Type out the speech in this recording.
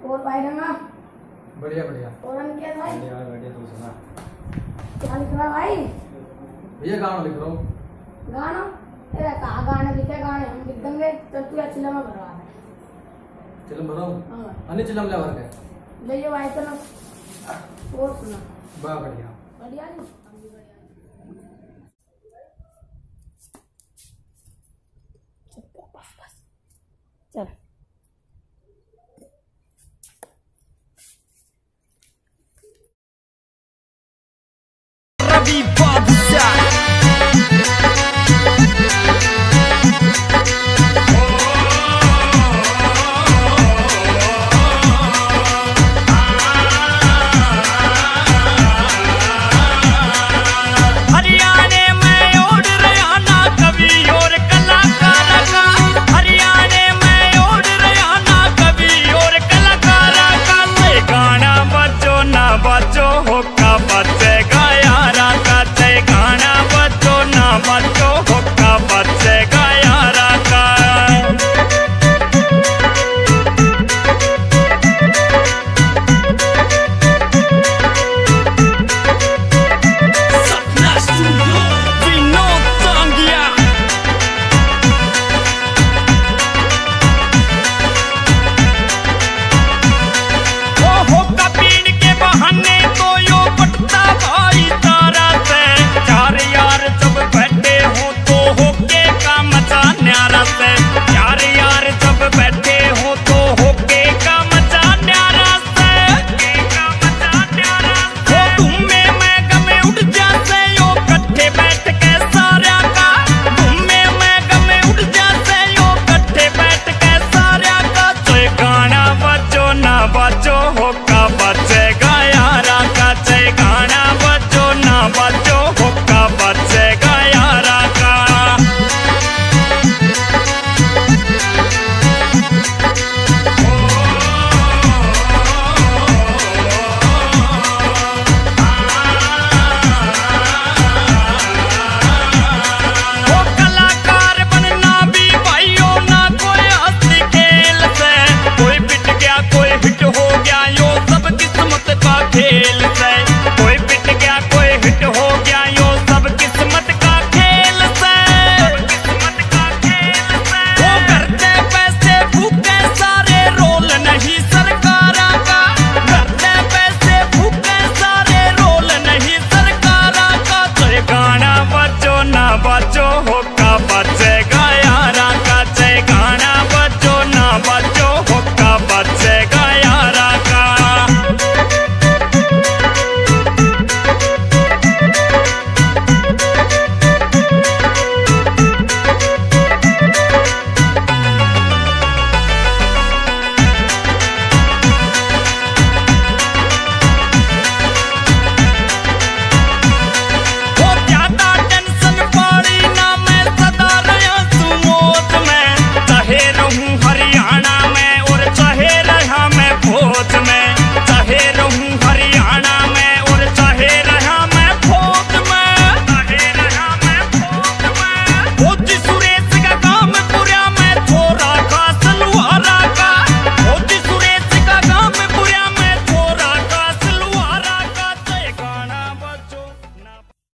और भाई रंगा बढ़िया बढ़िया। और अंकित भाई बढ़िया बढ़िया। तू सुना क्या लिख रहा भाई? भैया गाना लिख रहा हूँ। गाना? तेरा कहाँ गाने लिखे? गाने हम लिख देंगे। चल तू अच्छी लम्हा भरवा दे। चिलम भरो हाँ अन्य चिलम ले भर के ले भाई चलो। और सुना बा बढ़िया बढ़िया जी। हम भी बढ़िया। चल बस चल।